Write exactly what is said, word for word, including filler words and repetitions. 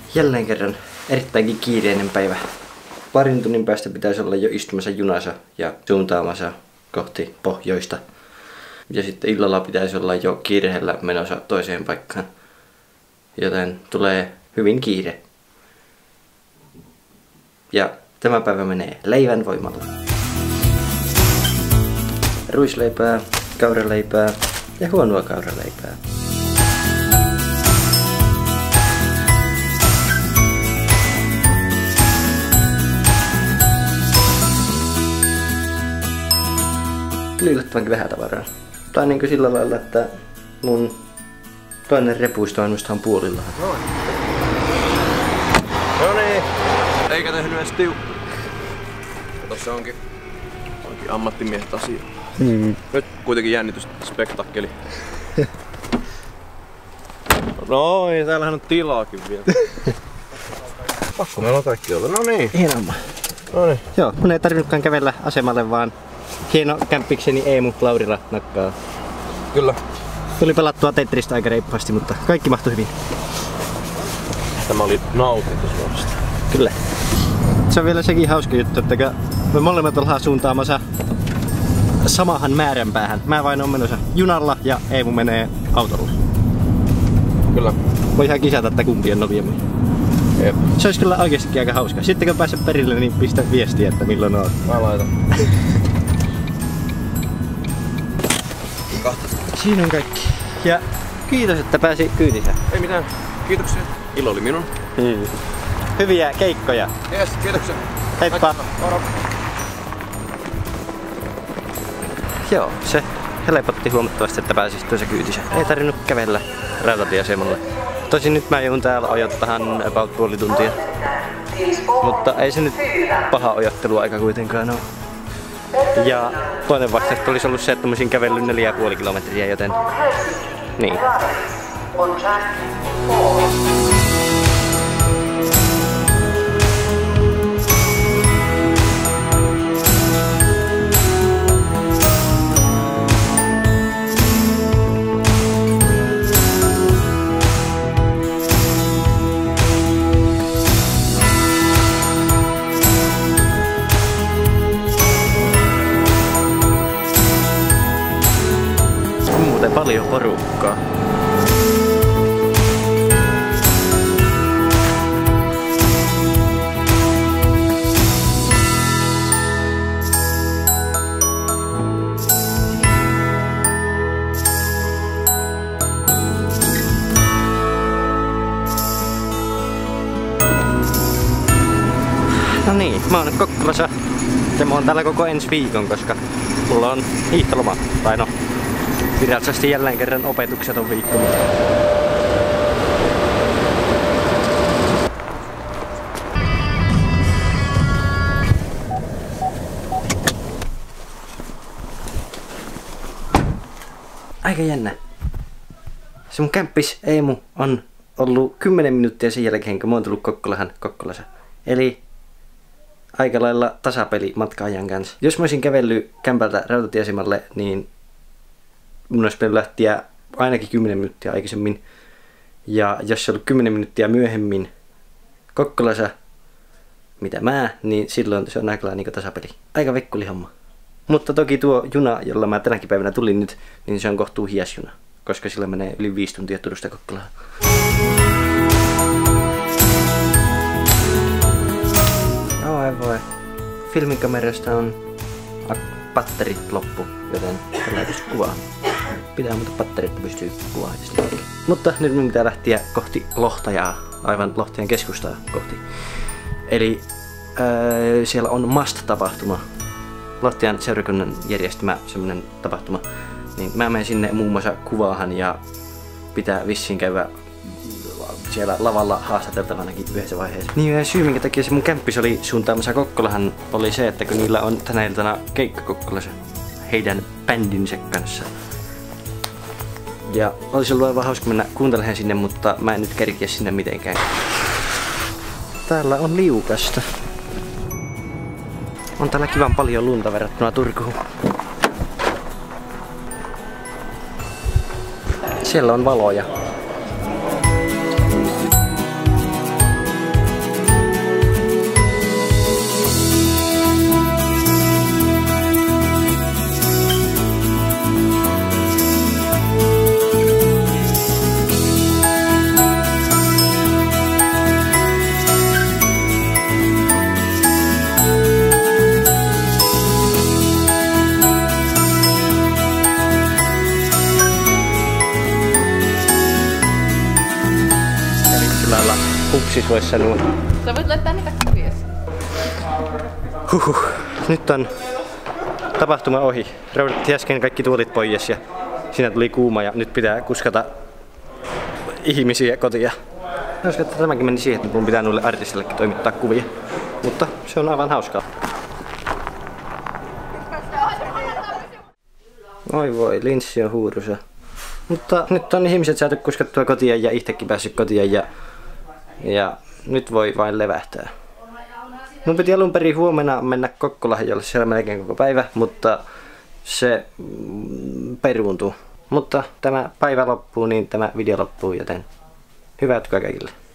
Jälleen kerran erittäinkin kiireinen päivä. Parin tunnin päästä pitäisi olla jo istumassa junassa ja suuntaamassa kohti pohjoista. Ja sitten illalla pitäisi olla jo kiireellä menossa toiseen paikkaan. Joten tulee hyvin kiire. Ja tämä päivä menee leivän voimalla. Ruisleipää, kauraleipää ja huonoa kauraleipää. Yllättävänkin vähän tavaraa. Tai niinkö sillä lailla, että mun toinen repuisto ainoastaan puolillaan. No niin. Eikä tehnyt edes tiu. Tossa onkin, onkin ammattimiehet asia. Mm. Nyt kuitenkin jännitys spektakkeli. Noin, täällähän on tilaakin vielä. Pakko meillä on kaikki olla. No niin. Hienoa. No niin. Joo, mun ei tarvinnutkaan kävellä asemalle, vaan hieno kämppikseni Eemu Laurila nakkaa. Kyllä. Tuli pelattua Tetristä aika reippaasti, mutta kaikki mahtui hyvin. Tämä oli nautinto suorasta. Kyllä. Se on vielä sekin hauska juttu, että me molemmat ollaan suuntaamassa samahan määränpäähän. Mä vain on menossa junalla ja Eemu menee autolla. Kyllä. Voi ihan kisata, että kumpi on noviemmin. Jep. Se olisi kyllä oikeestikin aika hauska. Sitten kun pääset perille, niin pistä viestiä, että milloin oot. Mä laitan. Siinä on kaikki. Ja kiitos, että pääsi kyydissä. Ei mitään. Kiitoksia. Ilo oli minun. Hmm. Hyviä keikkoja. Jes, kiitoksia. Heippa. Moro. Joo, se helpotti huomattavasti, että pääsis tuossa kyydissä. Ei tarvinnut kävellä rautatieasemalle. Tosin nyt mä joudun täällä ojottahan about puoli tuntia. Mutta ei se nyt paha ojotteluaika kuitenkaan ole. Ja toinen vaihtoehto olisi ollut se, että mä olisin kävellyt neljä pilkku viisi kilometriä, joten niin. Paljon porukkaa. No niin, mä oon nyt Kokkolassa ja mä oon täällä koko ensi viikon, koska mulla on hiihtoloma, tai no virallisesti jälleen kerran opetukset on viikko. Aika jännä. Se mun kämppis Eemu on ollut kymmenen minuuttia sen jälkeen, kun mä oon tullut Kokkolahan Kokkolassa. Eli aika lailla tasapeli matka-ajan kanssa. Jos mä olisin kävellyt kämpältä rautatieasemalle, niin mun olisi pitänyt lähteä ainakin kymmenen minuuttia aikaisemmin. Ja jos se on ollut kymmenen minuuttia myöhemmin Kokkolassa, mitä mä, niin silloin se on aika lailla niin tasapeli. Aika vekkuli homma. Mutta toki tuo juna, jolla mä tänäkin päivänä tulin nyt, niin se on kohtuu hias juna. Koska sillä menee yli viisi tuntia Turusta Kokkolaan. Oi voi. Filmikamerasta on patterit loppu, joten tällä ei pysty kuvaa. Pitää muuta patterit, että pystyy kuvaamaan. Mutta nyt minun pitää lähteä kohti Lohtajaa, aivan Lohtajan keskustaa kohti. Eli ää, siellä on Must-tapahtuma. Lohtajan seurakunnan järjestämä semmonen tapahtuma. Niin mä menen sinne muun muassa kuvaahan ja pitää vissiin käydä siellä lavalla haastateltavanakin yhdessä vaiheessa. Niin ja syy minkä takia se mun kämppis oli suuntaamassa Kokkolahan oli se, että kun niillä on tänä iltana keikka Kokkolassa heidän bändinsä kanssa. Ja olisi ollut aivan hauska mennä kuuntelemaan sinne, mutta mä en nyt kerkiä sinne mitenkään. Täällä on liukasta. On täällä kivan paljon lunta verrattuna Turkuun. Siellä on valoja. sillä lailla hupsis voisi sanoa. Sä voit laittaa niitä kuvia. Huhhuh. Nyt on tapahtuma ohi. Roudattiin äsken kaikki tuolit pois ja siinä tuli kuuma ja nyt pitää kuskata ihmisiä kotia. Uskon, että tämäkin meni siihen, että mun pitää noille artistillekin toimittaa kuvia. Mutta se on aivan hauskaa. Oi voi, linssi on huurusa. Mutta nyt on ihmiset saatu kuskattua kotiin ja itsekin päässyt kotiin ja, ja nyt voi vain levähtää. Mun piti alun perin huomenna mennä Kokkolaan, jolle siellä melkein koko päivä, mutta se peruuntuu. Mutta tämä päivä loppuu, niin tämä video loppuu, joten hyvää jatkoa kaikille.